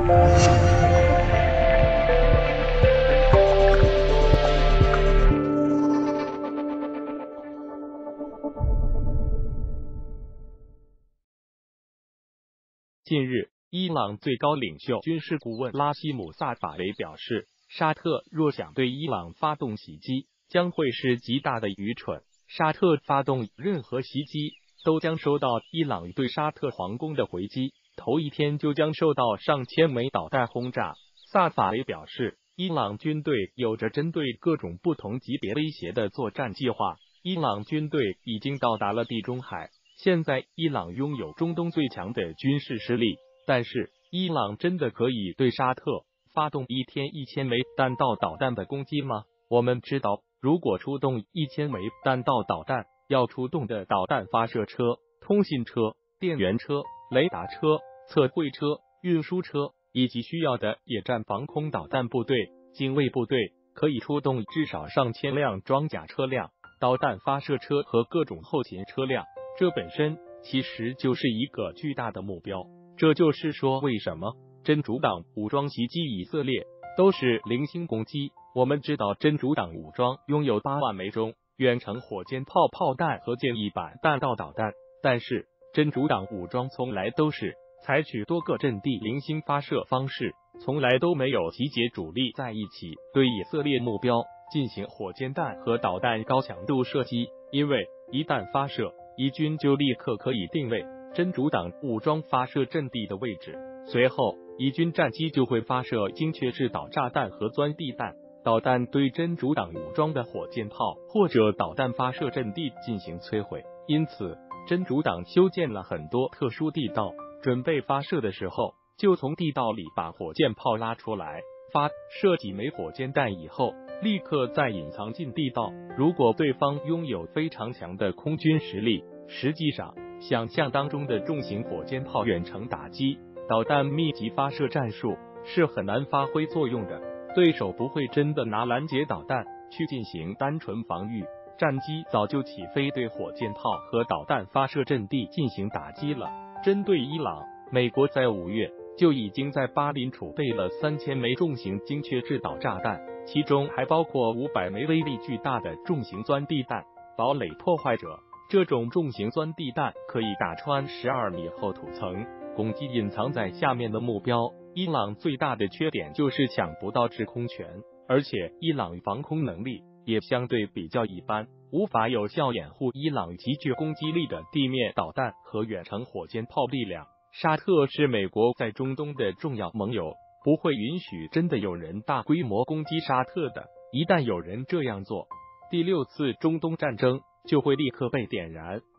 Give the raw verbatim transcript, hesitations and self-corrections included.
近日，伊朗最高领袖、军事顾问拉希姆·萨法维表示，沙特若想对伊朗发动袭击，将会是极大的愚蠢。沙特发动任何袭击，都将收到伊朗对沙特皇宫的回击，头一天就将受到上千枚导弹轰炸。萨法维表示，伊朗军队有着针对各种不同级别威胁的作战计划。伊朗军队已经到达了地中海。现在，伊朗拥有中东最强的军事实力，但是伊朗真的可以对沙特发动一天一千枚弹道导弹的攻击吗？我们知道，如果出动一千枚弹道导弹，要出动的导弹发射车、通信车、电源车、雷达车、测绘车、运输车以及需要的野战防空导弹部队、警卫部队，可以出动至少上千辆装甲车辆、导弹发射车和各种后勤车辆。这本身其实就是一个巨大的目标，这就是说为什么真主党武装袭击以色列都是零星攻击。我们知道真主党武装拥有八万枚中远程火箭炮炮弹和舰翼版弹道导弹，但是真主党武装从来都是采取多个阵地零星发射方式，从来都没有集结主力在一起对以色列目标进行火箭弹和导弹高强度射击，因为一旦发射，伊军就立刻可以定位真主党武装发射阵地的位置，随后伊军战机就会发射精确制导炸弹和钻地弹、导弹对真主党武装的火箭炮或者导弹发射阵地进行摧毁。因此，真主党修建了很多特殊地道，准备发射的时候，就从地道里把火箭炮拉出来，发射几枚火箭弹以后，立刻再隐藏进地道。如果对方拥有非常强的空军实力，实际上想象当中的重型火箭炮远程打击、导弹密集发射战术是很难发挥作用的。对手不会真的拿拦截导弹去进行单纯防御，战机早就起飞对火箭炮和导弹发射阵地进行打击了。针对伊朗，美国在五月就已经在巴林储备了三千枚重型精确制导炸弹，其中还包括五百枚威力巨大的重型钻地弹、堡垒破坏者。这种重型钻地弹可以打穿十二米厚土层，攻击隐藏在下面的目标。伊朗最大的缺点就是抢不到制空权，而且伊朗防空能力也相对比较一般，无法有效掩护伊朗极具攻击力的地面导弹和远程火箭炮力量。沙特是美国在中东的重要盟友，不会允许真的有人大规模攻击沙特的。一旦有人这样做，第六次中东战争就会立刻被点燃。